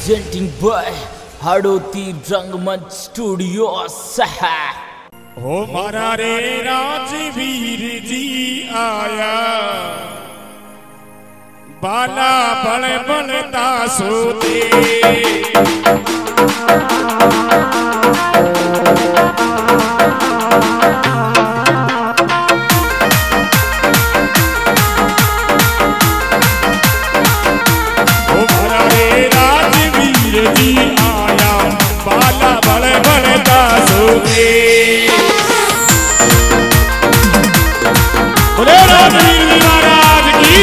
presenting by Hadoti रंगमंच studio सहा। हो मारा रे राजवीर जी आया, बाला बल बनता सोते। हो मारा रे राजवीर जी आया, बाला बल बनता सोते। बोले राजवीर महाराज की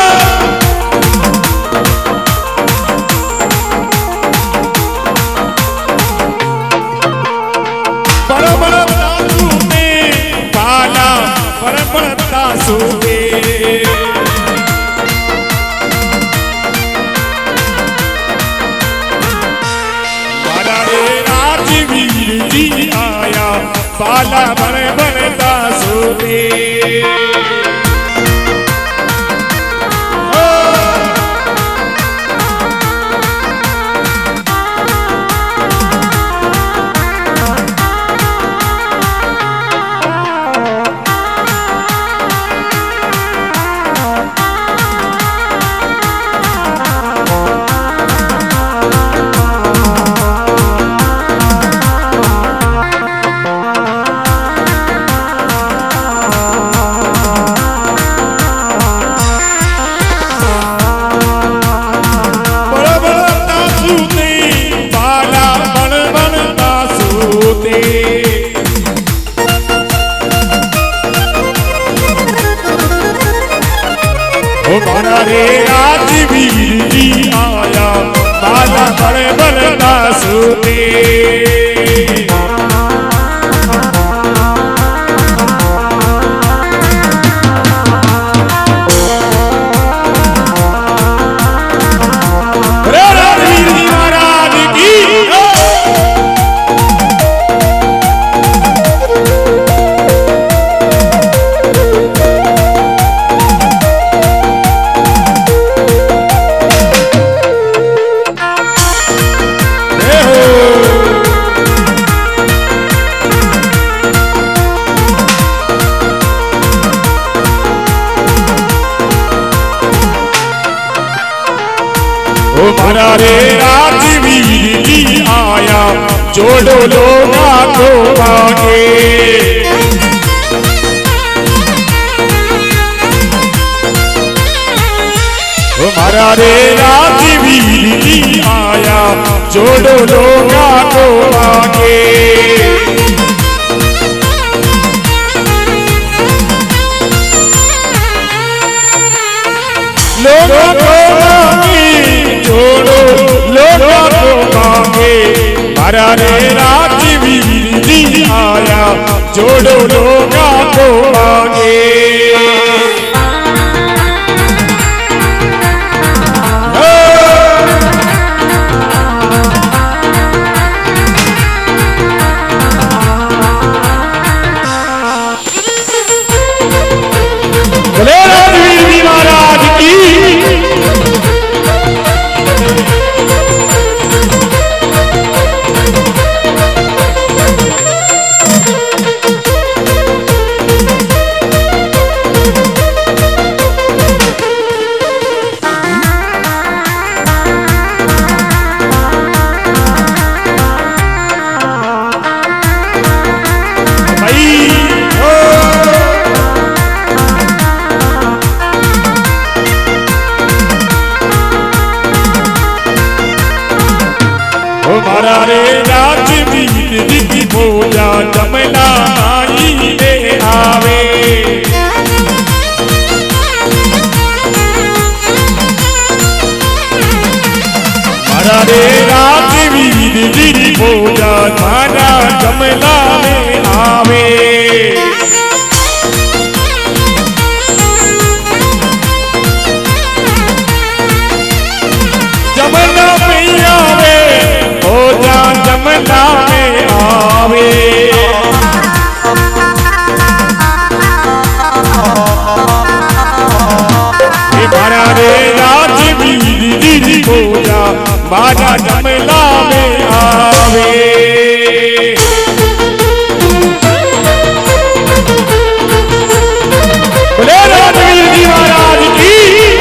बड़ा बड़ा दासू में बाला बड़ा बड़ा दासू में बड़ा रे राजवीर जी आया, बाला बड़े बड़े दासू में। मारा रे राजवीर जी आया, बाला बड़े बड़े दासू में। राजवीर जी महाराज की मारा रे राजवीर जी आया, जोड़ो लोगा को आगे। मारा रे राजवीर जी आया, जोड़ो लोगा को आगे। लोगों को जोड़ो लोगों को मांगे, मारा रे राजवीर जी आया, जोड़ो लोगों को मांगे। बोले राजवीर जी महाराज की मारा रे राजवीर जी बोला, जमना आई ले आवे। मारा रे राजवीर जी बोला, थाना जमना में आवे। जमना में आवे, जमना में आवे। मारा रे राजवीर जी बोला, मारा जमला में आवे। बोले राजवीर जी महाराज की।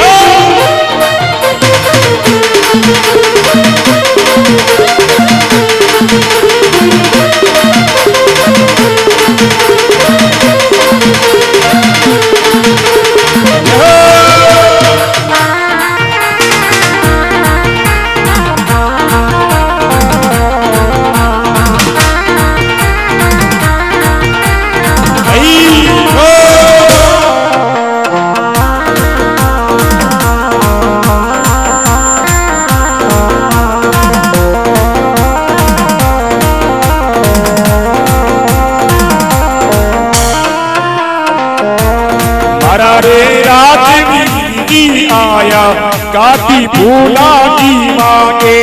आया काटी भूला की मांगे।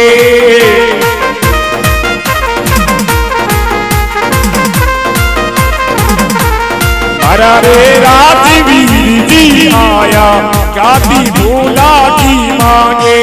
हरा रे राजवीर जी आया काटी भूला की मांगे।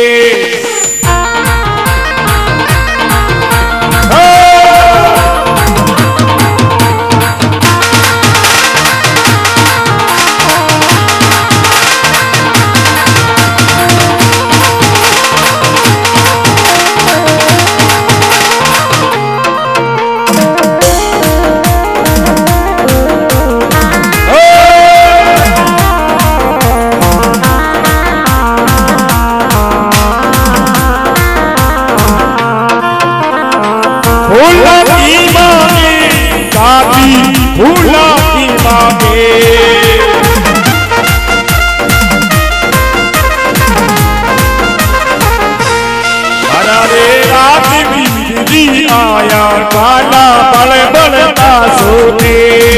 भूला की मांगे काटी भूला की मांगे। हरा रे राजवीर जी आया काला बल बलता सोते।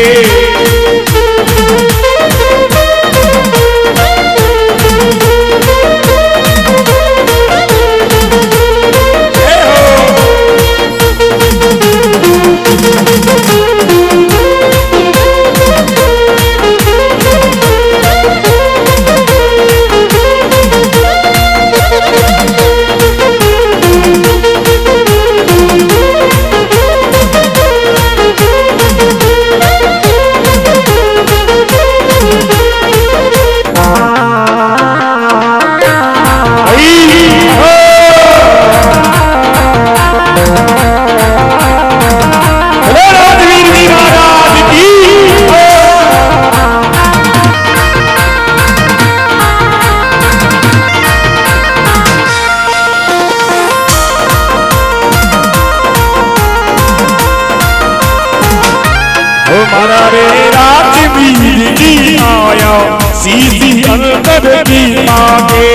हमारा रे राजवीर जी आया सीधी अंदर की मांगे।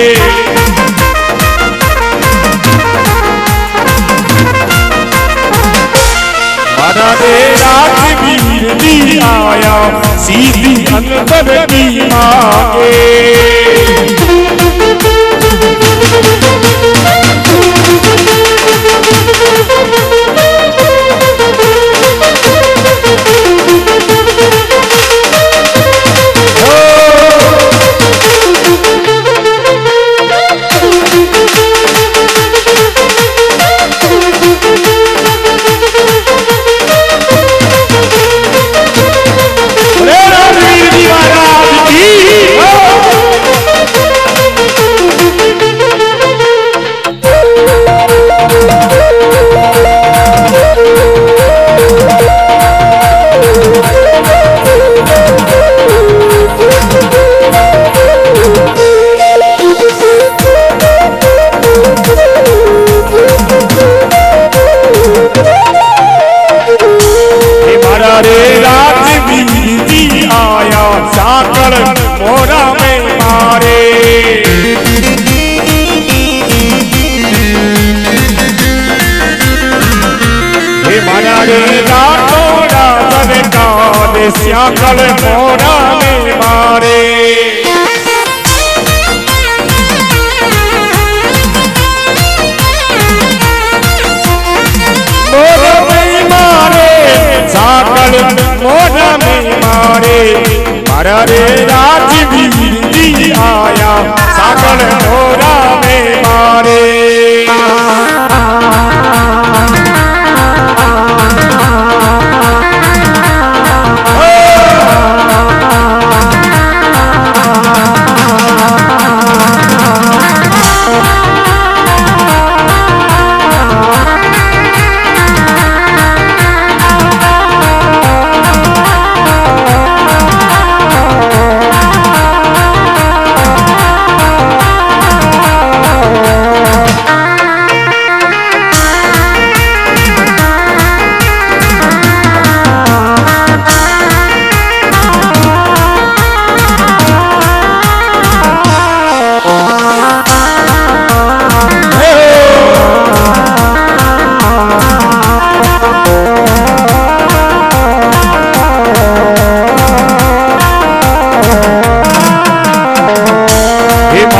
हमारा रे राजवीर जी आया सीधी अंदर की मांगे। मोरा में मारे। हे मारा रे रातोड़ा सरकार श्याकल मोरा में मारे। मोरा में मारे साकल मोरा में मारे। मारा रे राजवीर जी आया साकल मोरा में मारे।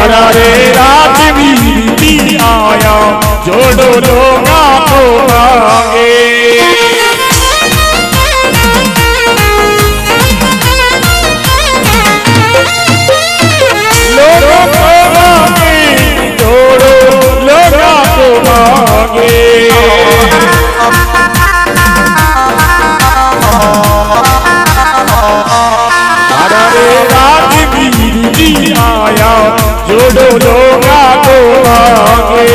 हरा रे राजवीर जी आया जोड़ो लोगा को मांगे। लोगों को मांगे जोड़ो लोगा को मांगे। हरा रे राजवीर जी आया जोड़ो लोगा को मांगे।